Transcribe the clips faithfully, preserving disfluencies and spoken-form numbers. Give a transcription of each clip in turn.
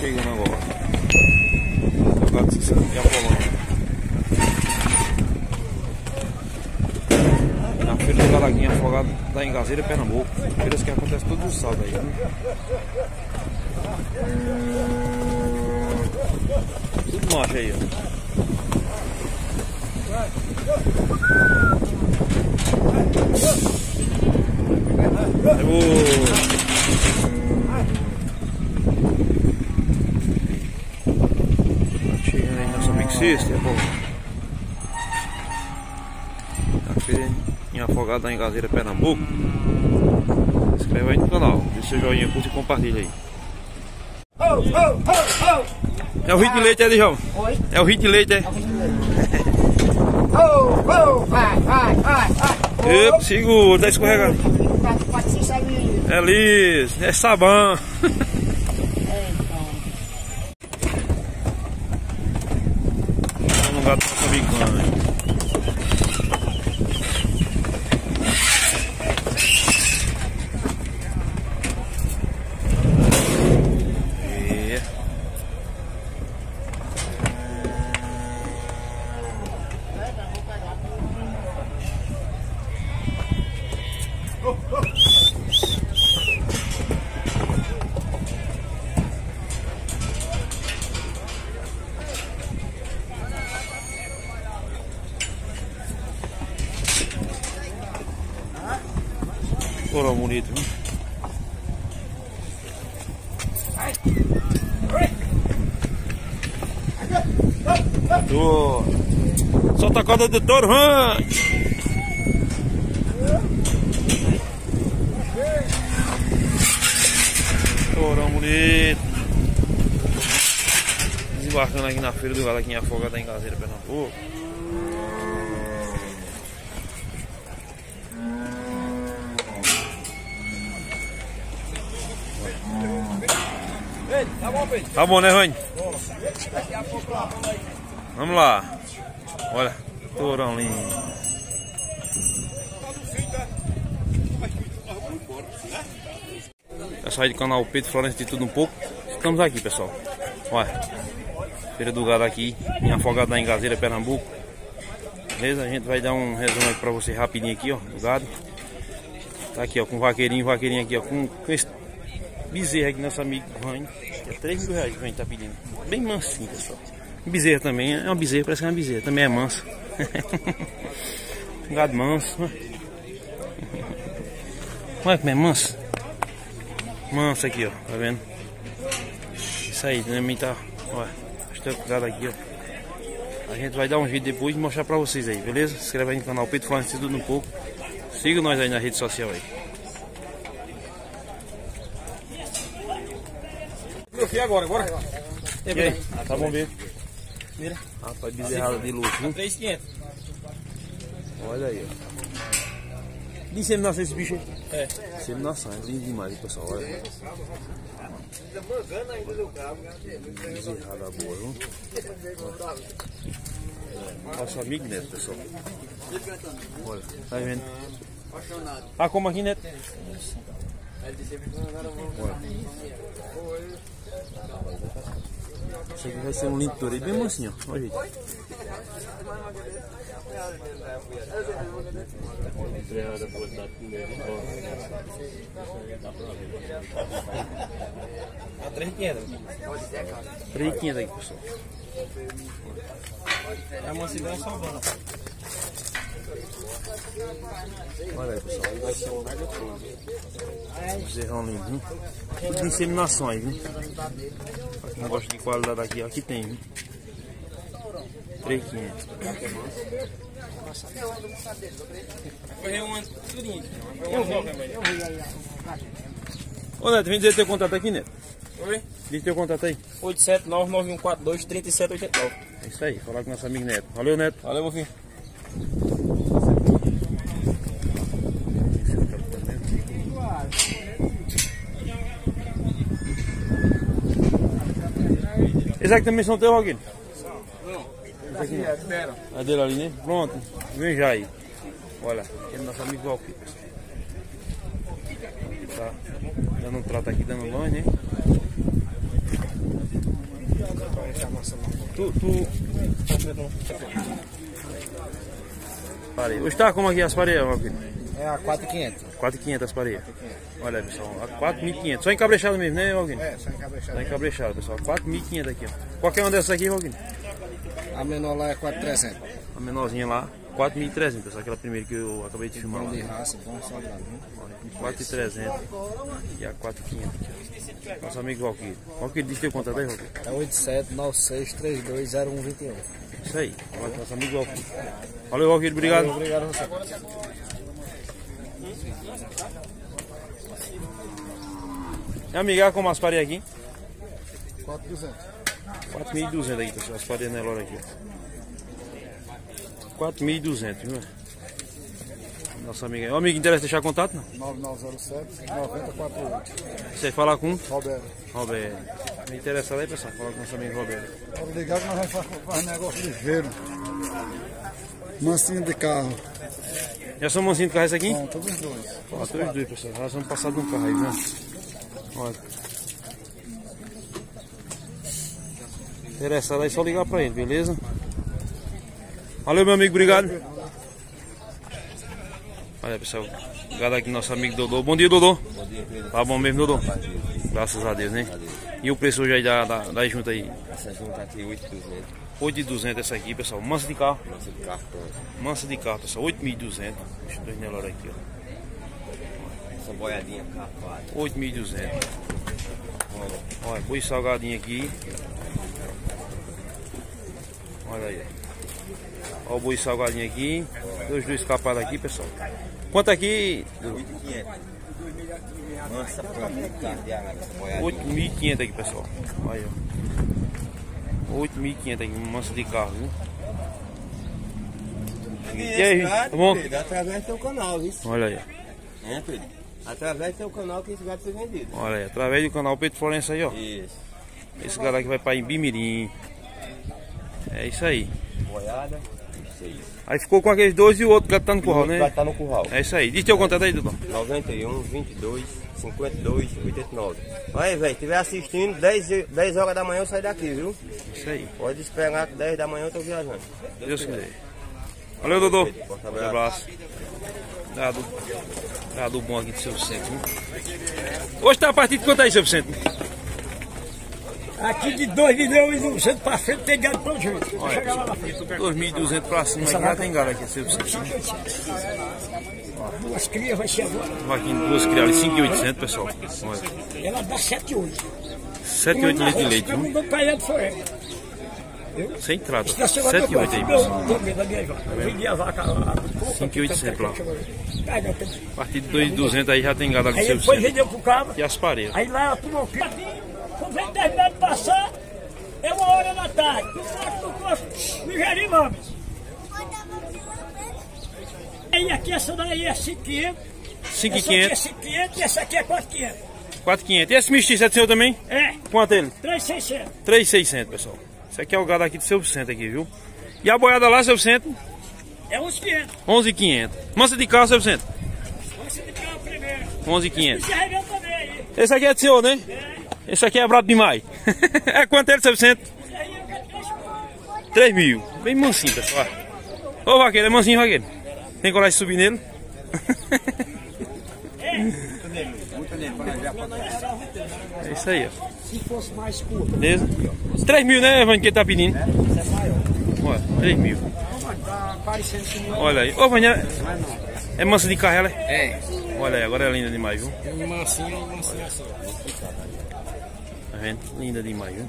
chegando agora. Afogado de e Apolônia. Na feira do Galaguinha Afogado da Engazeira, Pernambuco. Feiras que acontecem todos os sábados aí, né? Tudo marcha aí, ó. Eu vou... Chegando aí nosso amigo Cista, é bom. A feira em Afogado da Engazeira, Pernambuco. Se inscreve aí no canal, deixa seu joinha, curte e compartilha aí. É o ritmo de leite, é, Dijão? Oi? É o ritmo de leite, é? Vai, vai, vai, vai. Epa, segura, tá escorregando. É liso, é sabão. Vamos lá, nossa bicana. Coral bonito, viu? Tô... Solta a corda do touro, hã? Corão bonito. Desembarcando aqui na feira do Galaguinha Afogado da Engazeira, Pernambuco. Tá bom, Pedro? Tá bom, né, Rony? Vamos lá. Olha, tourão lindo. Pessoal aí do canal Pedro Florencio de Tudo Um Pouco. Estamos aqui, pessoal. Olha, feira do gado aqui em Afogado da Engazeira, Pernambuco. Beleza? A gente vai dar um resumo aqui pra você rapidinho aqui, ó, do gado. Tá aqui, ó, com vaqueirinho, vaqueirinho aqui, ó, com, com esse bezerro aqui, nosso amigo Rony. É três mil reais que a gente tá pedindo. Bem mansinho, pessoal. Bezerro também, é uma bezerra, parece que é uma bezerra. Também é manso. Um gado manso. Olha como é manso. Manso aqui, ó. Tá vendo? Isso aí, também tá. Olha, bastante gado aqui, ó. A gente vai dar um vídeo depois e mostrar pra vocês aí, beleza? Se inscreve aí no canal Pedro Florencio Tudo Um Pouco. Siga nós aí na rede social aí. Meu filho, agora, agora. E aí? Ah, tá bom ver. Mira. Rapaz, bezerrada de luxo, viu? três mil e quinhentos. Olha aí, ó. De inseminação esse bicho aí? É. Inseminação, é lindo demais, pessoal. Olha. Bezerrada boa, viu? Nosso amigo Neto, pessoal. Olha, tá vendo? Ah, como aqui, Neto? Olha. Isso aqui vai ser um lindo touro, bem mansinho, ó. Olha, gente. É três mil e quinhentos. três mil e quinhentos aí, pessoal. É a mansidão salvando. Olha aí, pessoal, aí vai ser um mega touro. Bezerrão lindo, viu? Tudo de inseminação aí, viu? Pra quem gosta de qualidade aqui, ó, aqui tem, viu? três mil e quinhentos. Correu um ano, tudinho. Ô, Neto, vem dizer teu contato aqui, Neto. Oi? Diz teu contato aí. oito sete nove nove um quatro dois três sete oito nove. É isso aí, falar com nosso amigo Neto. Valeu, Neto. Valeu, meu filho. Esse aqui também são teus, Roguinho? Não. Esse aqui não. É, espera. A dele ali, né? Pronto. Vem já aí. Olha, aquele nosso amigo Valquírio. Tá dando um trato aqui, dando longe, né? Tu, tu... Parei. Hoje tá como aqui as pareias, meu filho? É a quatro mil e quinhentos. quatro mil e quinhentos as pareias. Olha aí, pessoal, a quatro mil e quinhentos. Só encabrechado mesmo, né, Valguinho? É, só encabrechado. Só encabrechado, pessoal. quatro mil e quinhentos aqui, ó. Qualquer uma dessas aqui, Valguinho? A menor lá é quatro mil e trezentos. A menorzinha lá, quatro mil e trezentos, pessoal. Aquela primeira que eu acabei de filmar Bom lá. de raça, bom soldado, viu? quatro mil e trezentos e a quatro mil e quinhentos aqui, ó. Nosso amigo Valquírio. Valquírio, diz teu contato aí, Valquírio. É oito sete nove seis três dois zero um dois um. Isso aí. Nosso amigo Valquírio. Valeu, Valquírio. Obrigado. Obrigado a você. E amiga, como as pareias aqui? quatro mil e duzentos. quatro mil e duzentos aí, pessoal. As pareias Nelore aqui, ó. quatro mil e duzentos, viu? Nossa amiga. O amigo interessa deixar contato, não? nove nove zero sete nove zero quatro oito. Você fala com? Roberto. Roberto. Me interessa aí, pessoal. Fala com nosso amigo Roberto. Obrigado, nós vamos fazer, fazer negócio ligeiro. Mansinho de carro. Já são mansinhos de carro esse aqui? Bom, todos os dois. Ó, todos os dois, pessoal. Já somos passados num carro aí, né? Olha. Interessado aí, só ligar pra ele, beleza? Valeu, meu amigo, obrigado. Olha, pessoal, obrigado aqui nosso amigo Dodô. Bom dia, Dodô. Bom dia, Pedro. Tá bom mesmo, Dodô? Graças a Deus, né? E o preço hoje aí da, da, da junta aí? Essa junta aqui, oito mil e duzentos. oito mil e duzentos essa aqui, pessoal. Mansa de carro. Nossa de carro pronto. Mansa de carro, pessoal. oito mil e duzentos. Os dois Nelore aqui, ó. Essa boiadinha carpado. oito mil e duzentos. Olha, boi salgadinho aqui. Olha aí, ó. Olha o boi salgadinho aqui. Dois dois capados aqui, pessoal. Quanto aqui? oito mil e quinhentos. Mansa pronta, carro de água, essa boiadinha. oito mil e quinhentos aqui, pessoal. Olha aí, ó. oito mil e quinhentos aqui, mansa de carro, viu? E aí, tá bom? Pedro, através do teu canal, viu? Olha aí, ó. É, Pedro? Através do teu canal que esse gado foi vendido. Olha aí, através do canal Pedro Florença aí, ó. Isso. Esse cara aqui vai pra Imbimirim. É isso aí. Boiada. Isso aí. Aí ficou com aqueles dois e o outro que tá no curral, Vai né? estar no curral. É isso aí. Diz teu contato aí, Dudão. noventa e um, vinte e dois, cinquenta e dois, oitenta e nove. Aí, velho, estiver assistindo, dez, dez horas da manhã eu saio daqui, viu? Isso aí. Pode esperar que dez da manhã eu tô viajando. Deus quiser. Valeu, Dodô. Forte Um abraço. Gado, gado bom aqui do seu centro. Hoje tá a partir de quanto aí, seu centro? Aqui de dois milhões e duzentos para frente tem gado pra gente. Vou chegar lá na frente. dois mil e duzentos pra cima, aqui já tem gado aqui, seu centro. Duas crias vai ser agora. Vaquinha, duas criadas, cinco mil e oitocentos, pessoal. Olha. Ela dá sete e oito. sete e oito litros de leite, Eu não viu? dou pra ela, foi ela. Sem trato. Na semana sete e oito aí, eu pessoal. comprei da minha vaca. Eu vendi a vaca lá. cinco mil e oitocentos lá. Pega, tem- A partir de dois mil e duzentos aí já tem gado aqui, Aí seu depois centro. vendeu pro cabo. E as paredes. Aí lá ela tomou filho. Quando vem terminar de passar, é uma hora da tarde. Tu faz tu gosta, me gerir nome. Aí aqui essa daí é cinco mil e quinhentos. cinco mil e Essa aqui é quinhentos. cinco mil e quinhentos e essa aqui é quatro mil e quinhentos. quatro mil e quinhentos. E esse mestiço é do seu também? É, Quanto ele? três mil e seiscentos. três mil e seiscentos, pessoal. Esse aqui é o gado aqui do seu centro aqui, viu? E a boiada lá, seu centro? É uns quinhentos. onze mil e quinhentos. Mansa de carro, seu centro? Vamos se ligar o primeiro. onze mil e quinhentos. Se arregou também aí. Esse aqui é do senhor, né? Esse aqui é brabo demais. É quanto ele, seu centro? Isso aí eu quero três mil. três mil. Bem mansinho, pessoal. Ô, vaqueiro, é mansinho, vaqueiro. Tem coragem de subir nele? É isso aí, ó. Se fosse mais curto. Beleza? três mil, né, Vânia, que ele tá pedindo? Olha, três mil. Tá parecendo que não Olha aí. Ô, Vânia, é mansa de carro, ela? É. É. Olha aí, agora é linda demais, viu? é um mansinho, um mansinho assim. Tá vendo? Linda demais, viu?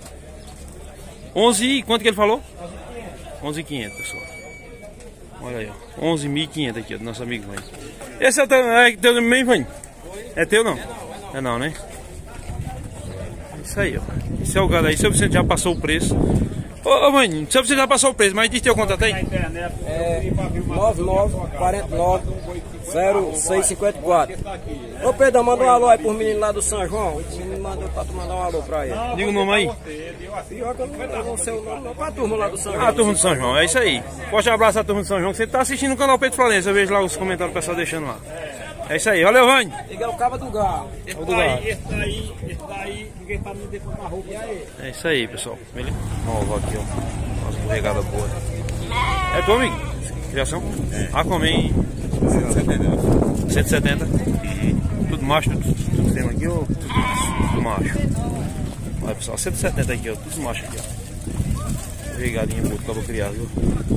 onze e quanto que ele falou? onze mil e quinhentos, pessoal. Olha aí, ó. onze mil e quinhentos aqui, ó, do nosso amigo Vânia. Esse é o teu, é teu também, Vânia? É teu não? É não, né? É isso aí, ó. Esse é o gado aí. Se você já passou o preço. Ô, ô Vânia, se você já passou o preço, mas diz teu contato aí. É nove nove quatro nove zero seis cinco quatro. Ô Pedro, manda um alô aí pros meninos lá do São João. O menino mandou pra tu mandar um alô pra ele. Diga o nome aí. Pior que eu não, eu não sei o nome, não. Pra turma lá do São João. Ah, a turma do São João, é isso aí. Forte abraço à turma do São João. Você tá assistindo o canal Pedro Florença. Eu vejo lá os comentários do pessoal deixando lá. É isso aí, valeu, Vani. Ele é o cabo do galo. Esse do galo. daí, esse daí, esse daí, ninguém para me decorar a roupa. E aí? É isso aí, pessoal. Ele nova aqui, ó. Nossa borregada boa. É tu, amigo? Criação? É. Ah, comem cento e setenta. Tudo macho, tudo, tudo tem aqui, ó. Tudo macho. Tudo macho. Olha, pessoal, cento e setenta aqui, ó. Tudo macho aqui, ó. Borregadinha boa, acabou criado, viu?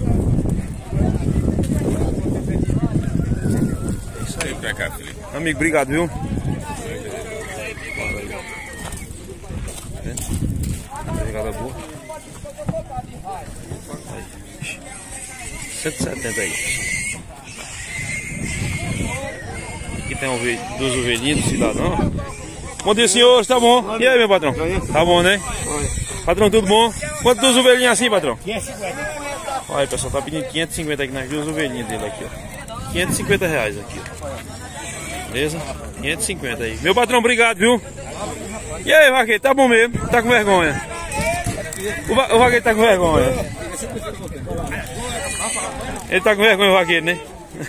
É isso aí. Pra cá, Felipe. Amigo, obrigado, viu? Pegada boa. Aí. cento e setenta aí. Aqui tem ovelha, duas ovelhinhas do cidadão. Bom dia, senhores, tá bom? E aí, meu patrão? Tá bom, né? Patrão, tudo bom? Quanto duas ovelhinhas assim, patrão? quinhentos e cinquenta. Olha, pessoal, tá pedindo quinhentos e cinquenta aqui nas duas ovelhinhas dele aqui, ó. quinhentos e cinquenta reais aqui, ó. Beleza? quinhentos e cinquenta aí. Meu patrão, obrigado, viu? E aí, vaqueiro, tá bom mesmo? Tá com vergonha? O, va o vaqueiro tá com vergonha. Ele tá com vergonha, o vaqueiro, né?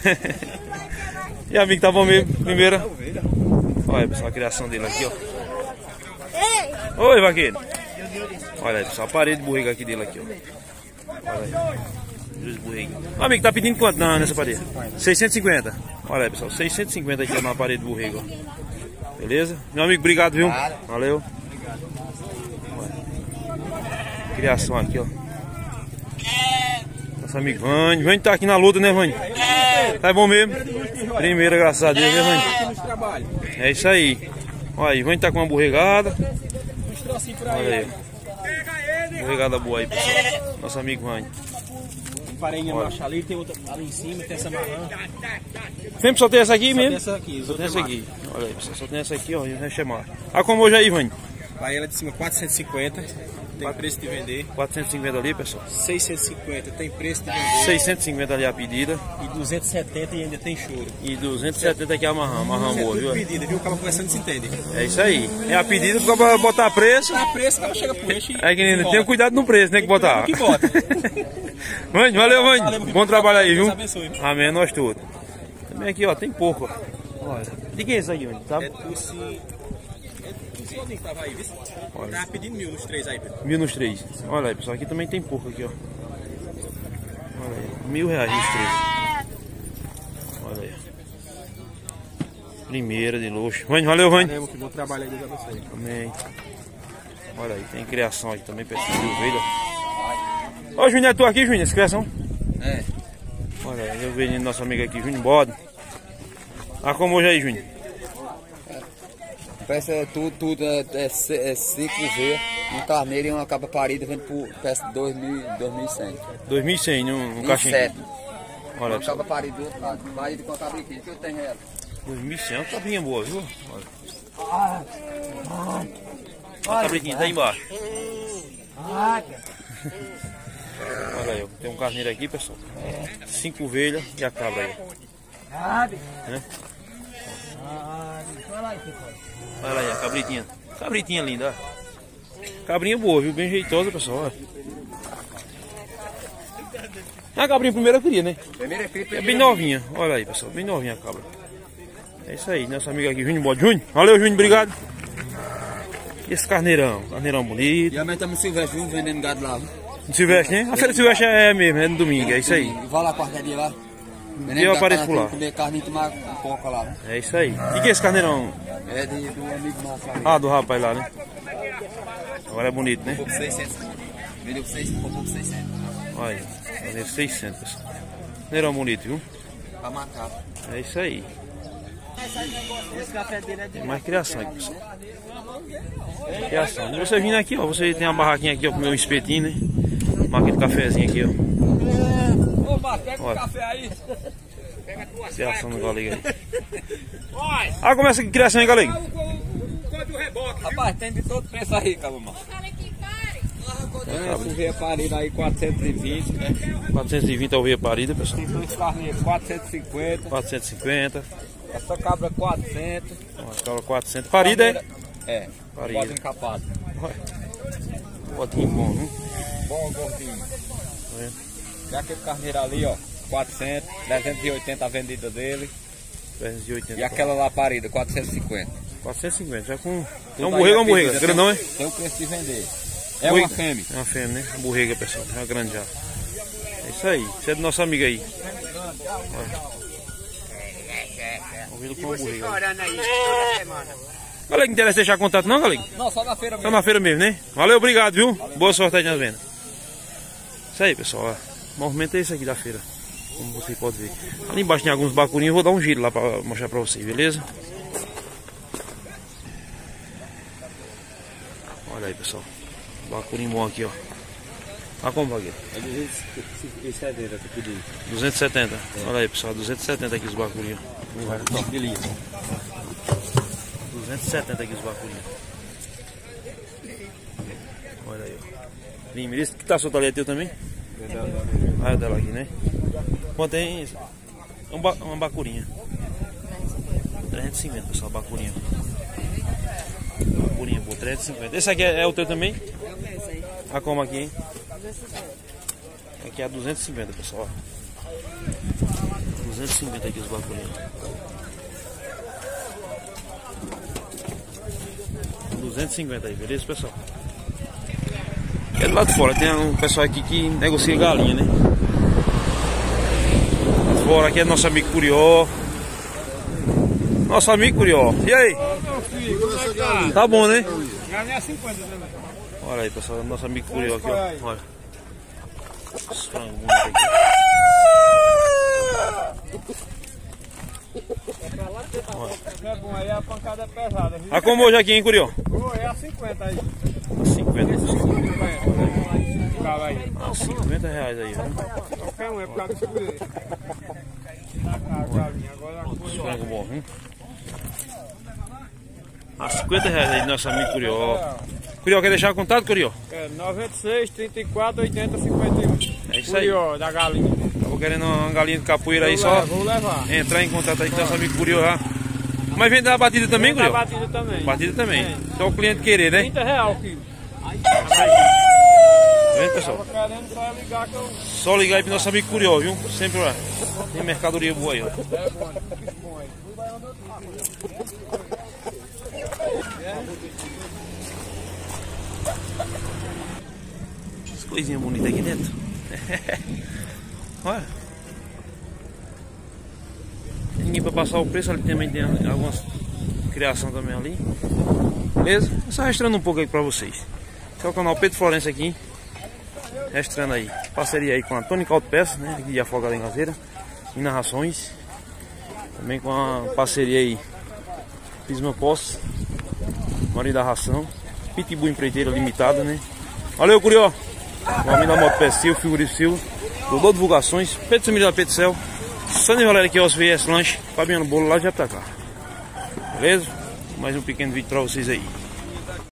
E amigo, tá bom mesmo? Primeira. Olha, pessoal, a criação dele aqui, ó. Oi, vaqueiro. Olha aí, pessoal, a parede de borrega aqui dele aqui, ó. Olha aí. Duas borregas. Amigo, tá pedindo quanto na, nessa parede? seiscentos e cinquenta. Olha aí, pessoal, seiscentos e cinquenta aqui na parede de borrega, ó. Beleza? Meu amigo, obrigado, viu? Valeu. Olha. Criação aqui, ó. Nosso amigo Vani. Vani tá aqui na luta, né, Vani? Tá bom mesmo? Primeira, graças a Deus, né, Vani? É isso aí. Olha aí, Vani tá com uma borregada. Olha aí. Borregada boa aí, pessoal. Nosso amigo Vani. Pareinha macho ali, tem outra ali em cima, tem essa marrã. Sempre só tem essa aqui mesmo? Só tem essa aqui, só tem essa aqui. Olha aí, pessoal, só tem essa aqui, ó, e o resto é macho. Ah, como hoje aí, Vani? Parela de cima quatrocentos e cinquenta, tem preço de vender. quatrocentos e cinquenta ali, pessoal. seiscentos e cinquenta, tem preço de vender. seiscentos e cinquenta ali a pedida. E duzentos e setenta e ainda tem choro. E duzentos e setenta aqui a marrã, marrã boa, viu? Pedida, viu? O cara conversando se entende. É isso aí. É a pedida pra botar preço. A preço, o cara chega pro eixo e... É que ainda tem cuidado no preço, né, que botar. Que bota. Vani, valeu, Vani. Valeu, Bom trabalho aí, viu? Deus abençoe. Amém, nós todos. Também aqui, ó, tem porco, ó. Olha. De quem é isso aqui, Vani? Sabe? É Tussi... É Tussi Lodinho que tava aí, viu? Olha. Tava pedindo mil nos três aí, Pedro. Mil nos três. Olha aí, pessoal, aqui também tem porco aqui, ó. Olha aí, mil reais nos três. Olha aí. Primeira de luxo. Vani, valeu, Vani. Valeu, que bom trabalho aí, Deus abençoe. Amém. Olha aí, tem criação aqui também, pessoal, de ovelha. Ó, Júnior, é tu aqui, Júnior, essa criação? É. Olha aí, eu vejo nosso amigo aqui, Júnior Bode. Ah, como hoje aí, Júnior? Peça é tudo, tudo é, é, é cinco V, um carneiro e uma capa parida, vendo por peça dois mil, dois mil e cem. dois mil e cem, num, num caixinho. sete. Olha, Uma capa parida do outro lado, parida com a cabriquinha, que eu tenho ela. dois mil e cem, é uma cabrinha boa, viu? Olha. A cabrinha tá aí embaixo. Olha aí, tem um carneiro aqui, pessoal. Cinco ovelhas e a cabra aí. Né? Olha aí, a cabritinha. Cabritinha linda, ó. Cabrinha boa, viu? Bem jeitosa, pessoal. Olha. A cabrinha primeira eu queria, né? Primeira cria, É bem novinha. Olha aí, pessoal. Bem novinha a cabra. É isso aí, nosso amigo aqui, Júnior Bode. Júnior, valeu, Júnior, obrigado. E esse carneirão? Carneirão bonito. E amanhã estamos no Silvestre, viu? Vendendo gado lá. No Silvestre, né? A feira do Silvestre é mesmo, é no domingo, é isso aí. Vai lá quarta dia lá. E eu apareço por lá. Comer carne e tomar um pouco lá. É isso aí. E que é esse carneirão? É de, do amigo nosso ali. Ah, do rapaz lá, né? Agora é bonito, né? Um pouco seiscentos. Vendeu por seiscentos, um pouco seiscentos. Olha, carneiro seiscentos, pessoal. Carneirão bonito, viu? Pra matar. É isso aí. Tem mais criação aqui, pessoal. Criação. E você vindo aqui, ó. Você tem uma barraquinha aqui, ó, com meu espetinho, né? Máquina de cafezinho aqui, ó. Ô, Marcos, pega o café aí. Criação no galega aí. Ah, começa a criação aí, galega. Rapaz, tem de todo preço aí, cabo, mano. É, ovelha parida aí quatrocentos e vinte, né? quatrocentos e vinte a ovelha parida, pessoal. Tem dois carneiros, quatrocentos e cinquenta. quatrocentos e cinquenta. Essa cabra quatrocentos. Uma cabra quatrocentos. Parida, é? É, Parida. bode encapado. Botinho bom, viu? Bom, gordinho. É. E aquele carneiro ali, ó, quatrocentos, trezentos e oitenta a vendida dele. Pernas de oitenta. E aquela lá parida, quatrocentos e cinquenta. quatrocentos e cinquenta, já com... É Tudo um aí borrega ou a uma borrega? pedida, Grandão, é? tem, tem o preço de vender. É Borrega. uma fêmea. É uma fêmea, né? Uma borrega, pessoal. É uma grande já. É isso aí. Isso é do nosso amigo aí. Olha. Vamos ver com uma borrega. Galera, que interessa deixar contato não, galera? Não, só na feira mesmo. Só na feira mesmo, né? Valeu, obrigado, viu? Valeu. Boa sorte aí nas vendas. Isso aí, pessoal. Ó. O movimento é esse aqui da feira. Como você pode ver. Ali embaixo tem alguns bacurinhos. Eu vou dar um giro lá pra mostrar pra vocês, beleza? Olha aí, pessoal. Bacurinho bom aqui, ó. Olha como vagueiro. É duzentos e setenta, tô pedindo. duzentos e setenta. Olha aí, pessoal. duzentos e setenta aqui os bacurinhos. Beleza. duzentos e setenta aqui os bacurinhos. Olha aí, ó. Lima, esse que tá solto ali é teu também? Ah, é dela aqui, né? Quanto tem isso? É um ba uma bacurinha. trezentos e cinquenta, pessoal, bacurinha. Bacurinha, pô, trezentos e cinquenta. Esse aqui é, é o teu também? É o meu, esse aí. Ah, como aqui, hein? Aqui é duzentos e cinquenta, pessoal. duzentos e cinquenta aqui os bacurinhos. duzentos e cinquenta aí, beleza, pessoal? É do lado de fora, tem um pessoal aqui que negocia galinha, né? Lá de fora aqui é nosso amigo Curió. Nosso amigo Curió. E aí? Tá bom, né? Galinha cinquenta também. Olha aí, pessoal, nosso amigo Curió aqui, ó. Olha. Os frangos bonitos aqui. É bom, aí a pancada é pesada, viu? Ah, como hoje aqui, hein, Curió? Oh, é a cinquenta aí. cinquenta. Fala aí. Ah, cinquenta reais aí, viu? Qualquer um, é por causa do seguro. A galinha, agora a Os frangos bons, viu? Ah, cinquenta reais aí, nosso amigo Curió. Curió, quer deixar contato, Curió? É noventa e seis, trinta e quatro, oitenta, cinquenta e um. É isso aí. Curió, da galinha. Tava querendo uma galinha de capoeira aí, Vou só levar, Vou levar. entrar em contato aí com nosso amigo Curió já. Mas vende da batida também, Da Curió? batida também. Batida também. É. Só o cliente querer, né? trinta reais o quilo. Tá vendo, pessoal? Tava querendo só ligar que eu... Só ligar aí pro nosso amigo Curió, viu? Sempre lá. Tem mercadoria boa aí, ó. É bom, muito bom aí. As coisinhas bonitas aqui dentro. Olha. Tem ninguém pra passar o preço, ali também tem algumas criação também ali. Beleza? Só restrando um pouco aí pra vocês. Esse é o canal Pedro Florencio aqui. Restrando aí. Parceria aí com a Tônica Autopeças, né? Aqui de Afogado em Gazeira. E narrações. Também com a parceria aí. Pisma Postos. Maria da Ração. Pitbull Empreiteira Limitada, né? Valeu, Curió! O homem da Moto Pessil, Figurífico, Dodô Divulgações, Pedro Samir da Petricel, Sandro Valério aqui, Os V S Lanche, Fabiano Bolo lá de Jatacá. Beleza? Mais um pequeno vídeo pra vocês aí.